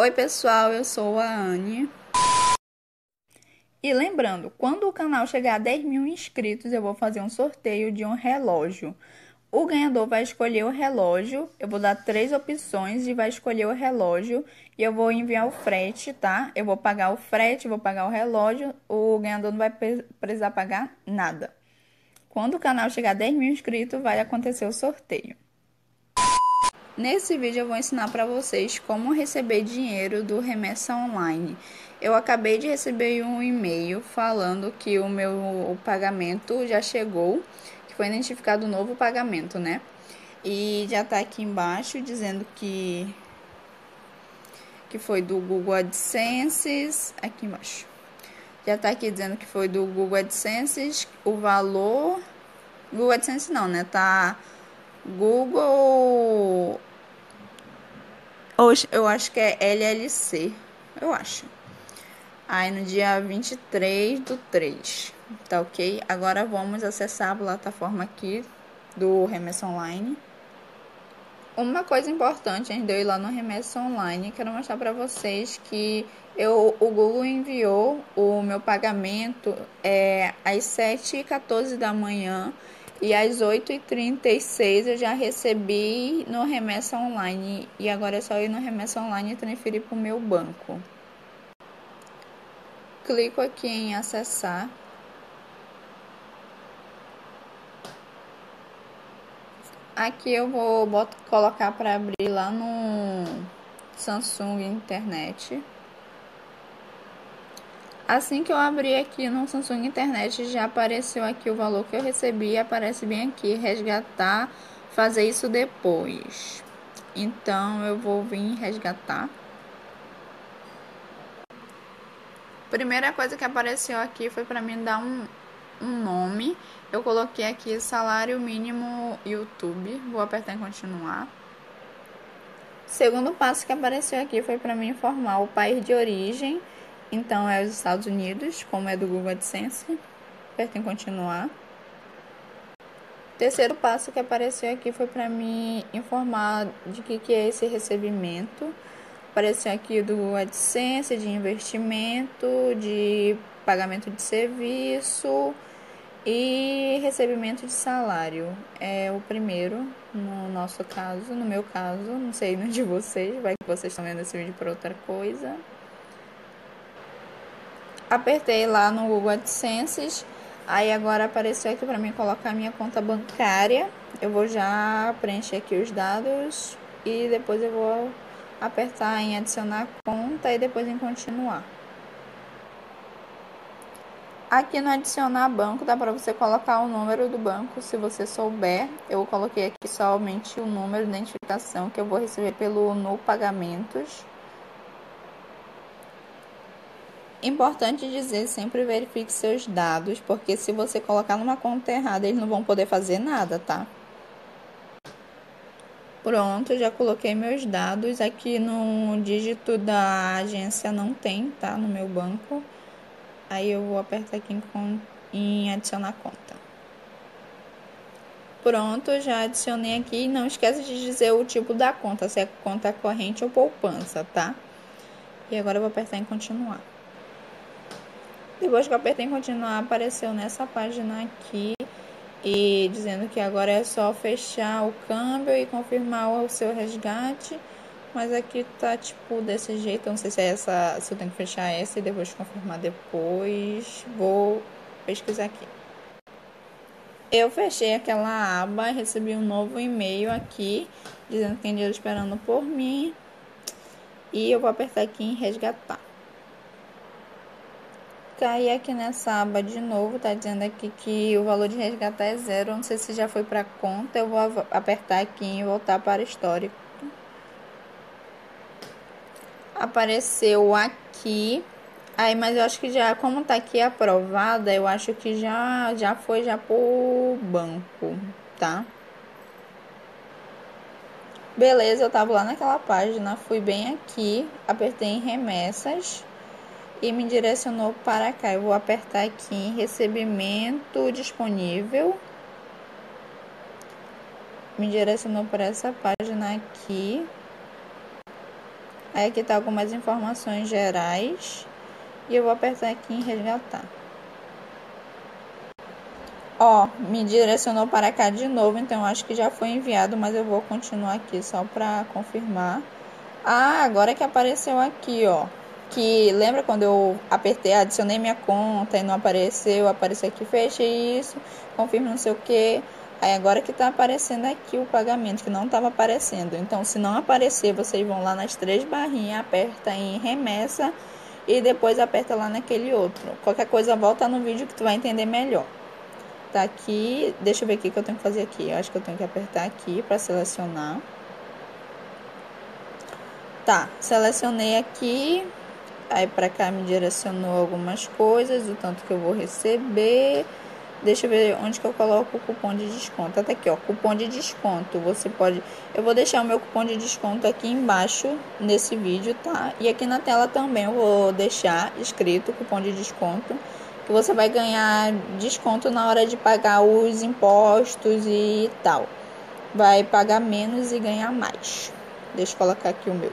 Oi pessoal, eu sou a Anne. E lembrando, quando o canal chegar a 10 mil inscritos, eu vou fazer um sorteio de um relógio. O ganhador vai escolher o relógio, eu vou dar 3 opções e vai escolher o relógio. E eu vou enviar o frete, tá? Eu vou pagar o frete, vou pagar o relógio, o ganhador não vai precisar pagar nada. Quando o canal chegar a 10 mil inscritos, vai acontecer o sorteio. Nesse vídeo eu vou ensinar para vocês como receber dinheiro do Remessa Online. Eu acabei de receber um e-mail falando que o meu pagamento já chegou, que foi identificado um novo pagamento, né? E já tá aqui embaixo dizendo que foi do Google AdSense, aqui embaixo. Já tá aqui dizendo que foi do Google AdSense, o valor... Google AdSense não, né? Tá Google... Eu acho que é LLC, eu acho. Aí no dia 23/3, tá ok? Agora vamos acessar a plataforma aqui do Remessa Online. Uma coisa importante antes de eu ir lá no Remessa Online, quero mostrar para vocês que o Google enviou o meu pagamento às 7h14 da manhã e às 8h36 eu já recebi no Remessa Online. E agora é só ir no Remessa Online e transferir para o meu banco. Clico aqui em acessar. Aqui eu vou colocar para abrir lá no Samsung Internet. Assim que eu abrir aqui no Samsung Internet, já apareceu aqui o valor que eu recebi, aparece bem aqui, resgatar, fazer isso depois. Então, eu vou vir resgatar. Primeira coisa que apareceu aqui foi para mim dar um nome. Eu coloquei aqui salário mínimo YouTube, vou apertar em continuar. Segundo passo que apareceu aqui foi para mim informar o país de origem. Então é os Estados Unidos, como é do Google AdSense. Aperto em continuar. Terceiro passo que apareceu aqui foi para mim informar de que é esse recebimento. Apareceu aqui do AdSense, de investimento, de pagamento de serviço e recebimento de salário. É o primeiro, no nosso caso, no meu caso, não sei no de vocês, vai que vocês estão vendo esse vídeo por outra coisa. Apertei lá no Google AdSense, aí agora apareceu aqui para mim colocar minha conta bancária. Eu vou já preencher aqui os dados e depois eu vou apertar em adicionar conta e depois em continuar. Aqui no adicionar banco dá para você colocar o número do banco se você souber. Eu coloquei aqui somente o número de identificação que eu vou receber pelo No Pagamentos. Importante dizer, sempre verifique seus dados, porque se você colocar numa conta errada, eles não vão poder fazer nada, tá? Pronto, já coloquei meus dados. Aqui no dígito da agência não tem, tá? No meu banco. Aí eu vou apertar aqui em adicionar conta. Pronto, já adicionei aqui. Não esquece de dizer o tipo da conta, se é conta corrente ou poupança, tá? E agora eu vou apertar em continuar. Depois que eu apertei em continuar, apareceu nessa página aqui e dizendo que agora é só fechar o câmbio e confirmar o seu resgate. Mas aqui tá tipo desse jeito, eu não sei se é essa, se eu tenho que fechar essa e depois confirmar depois. Vou pesquisar aqui. Eu fechei aquela aba e recebi um novo e-mail aqui dizendo que tem dinheiro esperando por mim. E eu vou apertar aqui em resgatar. Caí aqui nessa aba de novo, tá dizendo aqui que o valor de resgatar é 0. Não sei se já foi para conta. Eu vou apertar aqui em voltar para histórico. Apareceu aqui. Aí, mas eu acho que já, como tá aqui aprovada, eu acho que já foi já pro banco, tá? Beleza, eu tava lá naquela página, fui bem aqui, apertei em remessas e me direcionou para cá. Eu vou apertar aqui em recebimento disponível. Me direcionou para essa página aqui. Aí aqui tá algumas informações gerais. E eu vou apertar aqui em resgatar. Ó, me direcionou para cá de novo, então eu acho que já foi enviado, mas eu vou continuar aqui só para confirmar. Ah, agora que apareceu aqui, ó. Que lembra quando eu apertei, adicionei minha conta e não apareceu, apareceu aqui, fechei isso, confirma não sei o que. Aí agora que tá aparecendo aqui o pagamento, que não tava aparecendo. Então, se não aparecer, vocês vão lá nas 3 barrinhas, aperta em remessa e depois aperta lá naquele outro. Qualquer coisa, volta no vídeo que tu vai entender melhor. Tá aqui, deixa eu ver o que eu tenho que fazer aqui. Eu acho que eu tenho que apertar aqui para selecionar. Tá, selecionei aqui. Aí pra cá me direcionou algumas coisas, o tanto que eu vou receber. Deixa eu ver onde que eu coloco o cupom de desconto. Até aqui, ó, cupom de desconto. Você pode... Eu vou deixar o meu cupom de desconto aqui embaixo nesse vídeo, tá? E aqui na tela também eu vou deixar escrito cupom de desconto, que você vai ganhar desconto na hora de pagar os impostos e tal. Vai pagar menos e ganhar mais. Deixa eu colocar aqui o meu.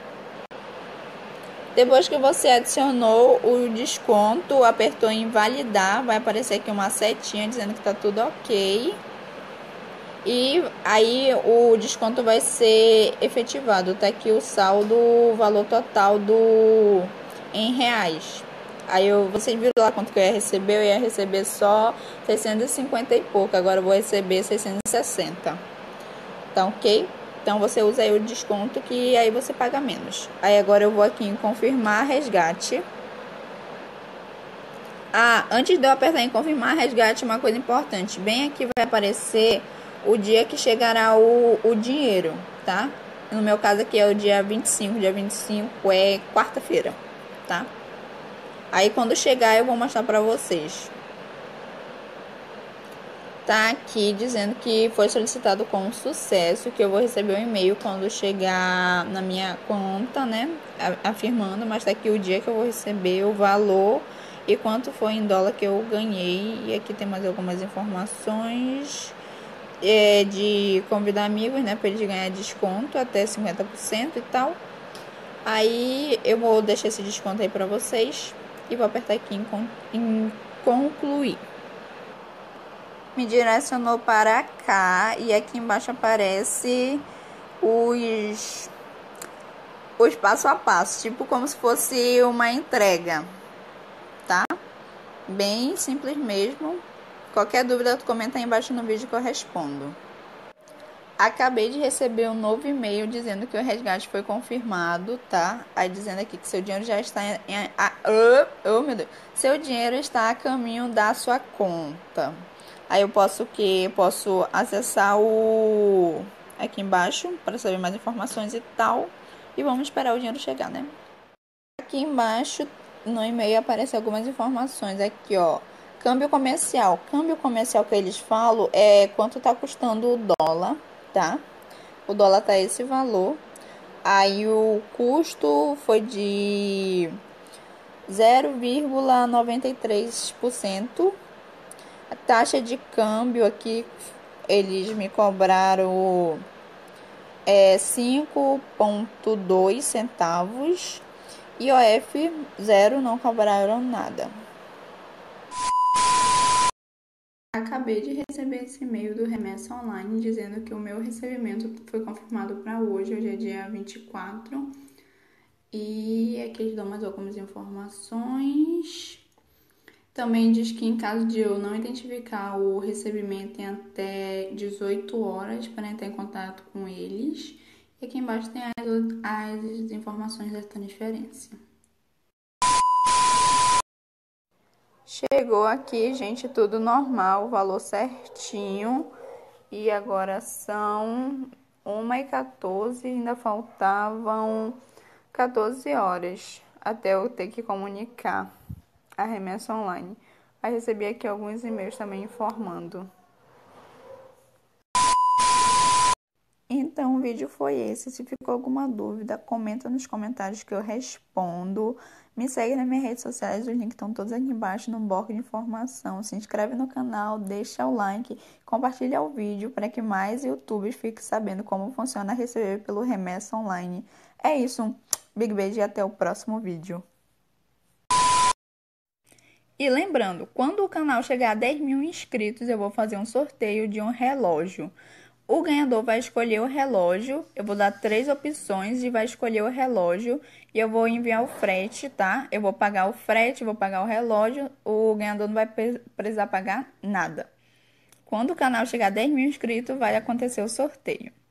Depois que você adicionou o desconto, apertou em validar, vai aparecer aqui uma setinha dizendo que tá tudo ok. E aí o desconto vai ser efetivado. Tá aqui o saldo, o valor total em reais. Aí vocês viram lá quanto que eu ia receber só 650 e pouco, agora eu vou receber 660. Tá ok? Então você usa aí o desconto que aí você paga menos. Aí agora eu vou aqui em confirmar resgate. Ah, antes de eu apertar em confirmar resgate, uma coisa importante. Bem aqui vai aparecer o dia que chegará o dinheiro, tá? No meu caso aqui é o dia 25. Dia 25 é quarta-feira, tá? Aí quando chegar eu vou mostrar pra vocês. Tá aqui dizendo que foi solicitado com sucesso, que eu vou receber um e-mail quando chegar na minha conta, né? Afirmando, mas tá aqui o dia que eu vou receber, o valor e quanto foi em dólar que eu ganhei. E aqui tem mais algumas informações de convidar amigos, né? Pra eles ganhar desconto até 50% e tal. Aí eu vou deixar esse desconto aí pra vocês e vou apertar aqui em concluir. Me direcionou para cá e aqui embaixo aparece os passo a passo, tipo como se fosse uma entrega, tá? Bem simples mesmo. Qualquer dúvida tu comenta aí embaixo no vídeo que eu respondo. Acabei de receber um novo e-mail dizendo que o resgate foi confirmado, tá? Aí dizendo aqui que seu dinheiro já está meu Deus. Seu dinheiro está a caminho da sua conta. Aí eu posso posso acessar o aqui embaixo para saber mais informações e tal. E vamos esperar o dinheiro chegar, né? Aqui embaixo no e-mail aparecem algumas informações aqui, ó. Câmbio comercial. Câmbio comercial que eles falam é quanto tá custando o dólar, tá? O dólar tá esse valor. Aí o custo foi de 0,93%. A taxa de câmbio aqui, eles me cobraram 5,2 centavos. IOF 0, não cobraram nada. Acabei de receber esse e-mail do Remessa Online dizendo que o meu recebimento foi confirmado para hoje é dia 24. E aqui eles dão mais algumas informações. Também diz que em caso de eu não identificar o recebimento em até 18 horas para entrar em contato com eles. E aqui embaixo tem as informações da transferência. Chegou aqui, gente, tudo normal, o valor certinho. E agora são 1h14, ainda faltavam 14 horas até eu ter que comunicar a remessa online. Aí recebi aqui alguns e-mails também informando. Então o vídeo foi esse. Se ficou alguma dúvida, comenta nos comentários que eu respondo. Me segue nas minhas redes sociais, os links estão todos aqui embaixo no bloco de informação. Se inscreve no canal, deixa o like, compartilha o vídeo para que mais youtubers fiquem sabendo como funciona receber pelo Remessa Online. É isso. Big beijo e até o próximo vídeo. E lembrando, quando o canal chegar a 10 mil inscritos, eu vou fazer um sorteio de um relógio. O ganhador vai escolher o relógio, eu vou dar 3 opções e vai escolher o relógio e eu vou enviar o frete, tá? Eu vou pagar o frete, vou pagar o relógio, o ganhador não vai precisar pagar nada. Quando o canal chegar a 10 mil inscritos, vai acontecer o sorteio.